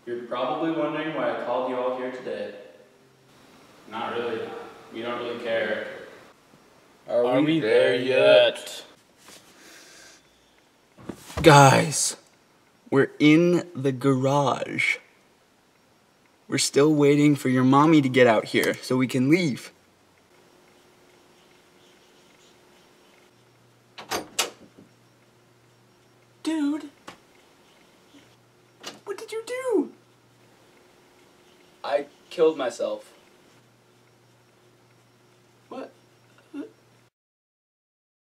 You're probably wondering why I called you all here today. Not really. We don't really care. Are we there yet? Guys, we're in the garage. We're still waiting for your mommy to get out here so we can leave. Dude, what did you do? I killed myself.